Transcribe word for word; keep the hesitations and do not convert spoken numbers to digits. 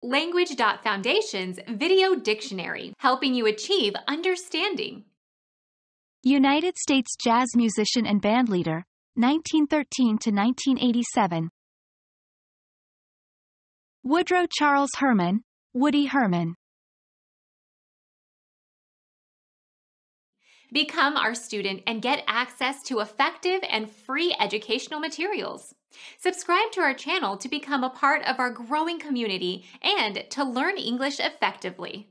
Language.Foundation's Video Dictionary, helping you achieve understanding. United States jazz musician and bandleader, nineteen thirteen to nineteen eighty-seven. Woodrow Charles Herman, Woody Herman. Become our student and get access to effective and free educational materials. Subscribe to our channel to become a part of our growing community and to learn English effectively.